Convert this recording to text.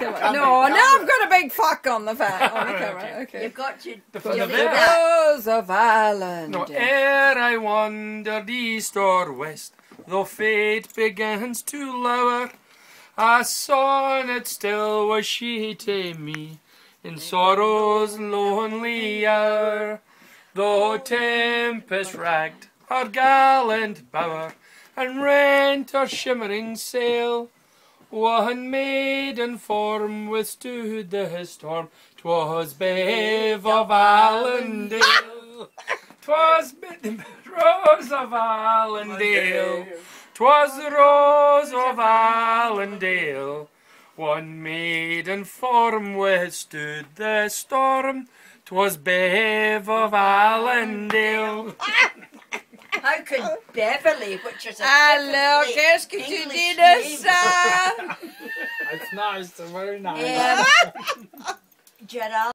camera. No, now I've got a big fuck on the camera. Okay. You've got your The Rose of Alandale. No, ere I wandered east or west, though fate begins to lower, a sonnet still was she to me in sorrow's lonely hour. Though tempest racked her gallant bower and rent her shimmering sail, one maiden form withstood the storm. 'Twas Bev of Alandale. 'Twas Rose of Alandale. 'Twas the Rose of Alandale. One maiden form withstood the storm. 'Twas Bev of Alandale. How could Beverly, which is a Alors, typically qu'est-ce que tu English dis de name. ça? It's nice, it's very nice. Gerald.